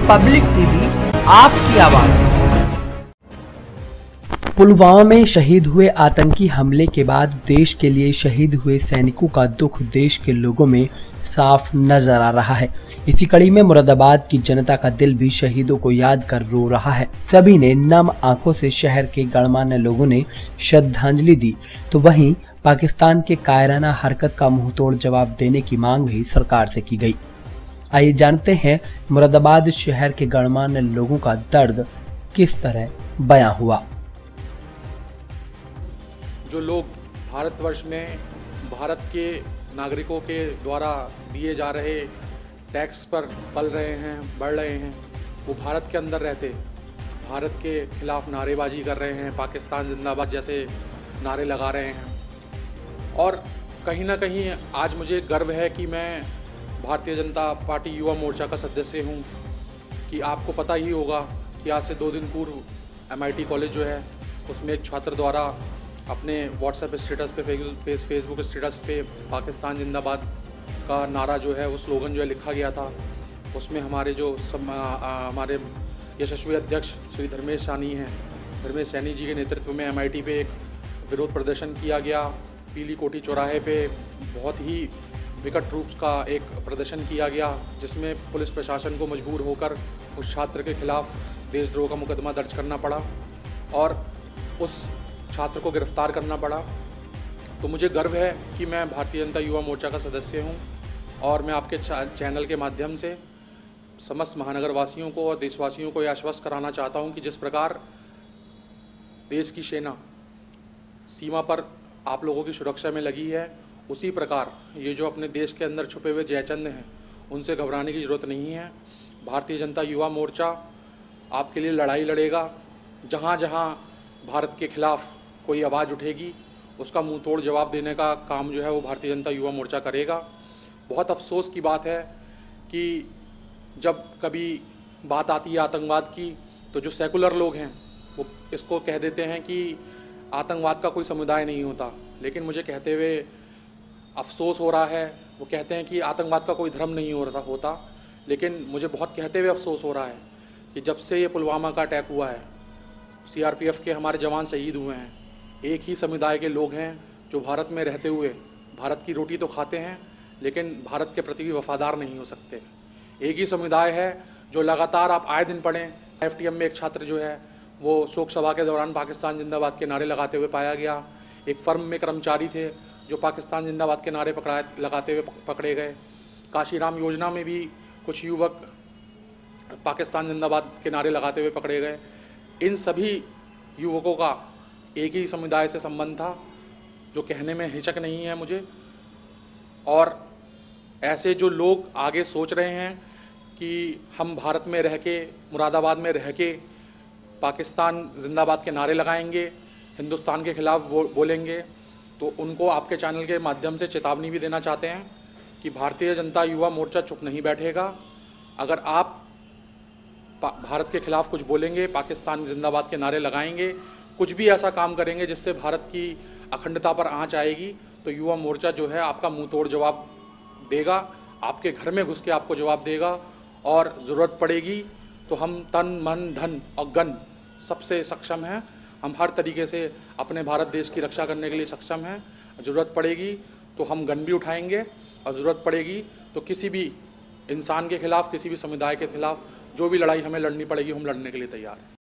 Public TV, आपकी आवाज। पुलवामा में शहीद हुए आतंकी हमले के बाद देश के लिए शहीद हुए सैनिकों का दुख देश के लोगों में साफ नजर आ रहा है। इसी कड़ी में मुरादाबाद की जनता का दिल भी शहीदों को याद कर रो रहा है। सभी ने नम आंखों से शहर के गणमान्य लोगों ने श्रद्धांजलि दी, तो वहीं पाकिस्तान के कायराना हरकत का मुंहतोड़ जवाब देने की मांग भी सरकार से की गई। आइए जानते हैं मुरादाबाद शहर के गणमान्य लोगों का दर्द किस तरह बयां हुआ। जो लोग भारतवर्ष में भारत के नागरिकों के द्वारा दिए जा रहे टैक्स पर पल रहे हैं, बढ़ रहे हैं, वो भारत के अंदर रहते भारत के खिलाफ नारेबाजी कर रहे हैं, पाकिस्तान जिंदाबाद जैसे नारे लगा रहे हैं। और कहीं ना कहीं आज मुझे गर्व है कि मैं भारतीय जनता पार्टी युवा मोर्चा का सदस्य हूँ। कि आपको पता ही होगा कि आज से 2 दिन पूर्व MIT कॉलेज जो है उसमें एक छात्र द्वारा अपने व्हाट्सएप स्टेटस पे, फेसबुक स्टेटस पे पाकिस्तान जिंदाबाद का नारा जो है, वो स्लोगन जो है लिखा गया था। उसमें हमारे जो हमारे यशस्वी अध्यक्ष श्री धर्मेश सैनी जी के नेतृत्व में MIT पे एक विरोध प्रदर्शन किया गया। पीली कोठी चौराहे पे बहुत ही विकट रूप का एक प्रदर्शन किया गया, जिसमें पुलिस प्रशासन को मजबूर होकर उस छात्र के खिलाफ देशद्रोह का मुकदमा दर्ज करना पड़ा और उस छात्र को गिरफ्तार करना पड़ा। तो मुझे गर्व है कि मैं भारतीय जनता युवा मोर्चा का सदस्य हूं और मैं आपके चैनल के माध्यम से समस्त महानगर वासियों को और देशवासियों को यह आश्वस्त कराना चाहता हूं कि जिस प्रकार देश की सेना सीमा पर आप लोगों की सुरक्षा में लगी है, उसी प्रकार ये जो अपने देश के अंदर छुपे हुए जयचंद हैं, उनसे घबराने की ज़रूरत नहीं है। भारतीय जनता युवा मोर्चा आपके लिए लड़ाई लड़ेगा। जहाँ जहाँ भारत के खिलाफ कोई आवाज़ उठेगी, उसका मुंह तोड़ जवाब देने का काम जो है वो भारतीय जनता युवा मोर्चा करेगा। बहुत अफसोस की बात है कि जब कभी बात आती है आतंकवाद की, तो जो सेकुलर लोग हैं वो इसको कह देते हैं कि आतंकवाद का कोई समुदाय नहीं होता। लेकिन मुझे कहते हुए अफसोस हो रहा है, वो कहते हैं कि आतंकवाद का कोई धर्म नहीं होता। लेकिन मुझे बहुत कहते हुए अफसोस हो रहा है कि जब से ये पुलवामा का अटैक हुआ है, CRPF के हमारे जवान शहीद हुए हैं, एक ही समुदाय के लोग हैं जो भारत में रहते हुए भारत की रोटी तो खाते हैं लेकिन भारत के प्रति भी वफादार नहीं हो सकते। एक ही समुदाय है जो लगातार, आप आए दिन पढ़ें, FTM में एक छात्र जो है वो शोक सभा के दौरान पाकिस्तान जिंदाबाद के नारे लगाते हुए पाया गया। एक फर्म में कर्मचारी थे जो पाकिस्तान जिंदाबाद के नारे लगाते हुए पकड़े गए। काशीराम योजना में भी कुछ युवक पाकिस्तान जिंदाबाद के नारे लगाते हुए पकड़े गए। इन सभी युवकों का एक ही समुदाय से संबंध था, जो कहने में हिचक नहीं है मुझे। और ऐसे जो लोग आगे सोच रहे हैं कि हम भारत में रह के, मुरादाबाद में रह के पाकिस्तान जिंदाबाद के नारे लगाएंगे, हिंदुस्तान के खिलाफ बोलेंगे, तो उनको आपके चैनल के माध्यम से चेतावनी भी देना चाहते हैं कि भारतीय जनता युवा मोर्चा चुप नहीं बैठेगा। अगर आप भारत के खिलाफ कुछ बोलेंगे, पाकिस्तान जिंदाबाद के नारे लगाएंगे, कुछ भी ऐसा काम करेंगे जिससे भारत की अखंडता पर आंच आएगी, तो युवा मोर्चा जो है आपका मुंह तोड़ जवाब देगा, आपके घर में घुस के आपको जवाब देगा। और ज़रूरत पड़ेगी तो हम तन मन धन और गन सबसे सक्षम हैं। हम हर तरीके से अपने भारत देश की रक्षा करने के लिए सक्षम हैं। ज़रूरत पड़ेगी तो हम गन भी उठाएंगे और ज़रूरत पड़ेगी तो किसी भी इंसान के खिलाफ, किसी भी समुदाय के खिलाफ जो भी लड़ाई हमें लड़नी पड़ेगी, हम लड़ने के लिए तैयार हैं।